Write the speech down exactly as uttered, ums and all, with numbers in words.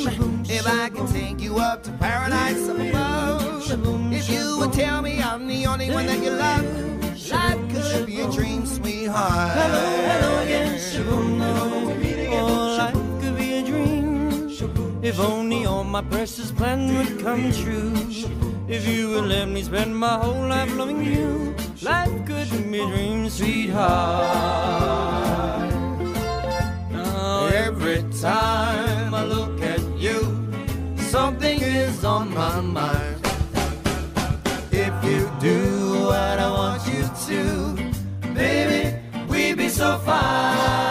If I could take you up to paradise above, if you would tell me I'm the only one that you love, life could be a dream, sweetheart. Hello, hello again, shaboom, oh, life could be a dream. If only all my precious plans would come true. If you would let me spend my whole life loving you, life could be a dream, sweetheart. Now every time I look at you, something is on my mind. If you do what I want you to, baby, we'd be so fine.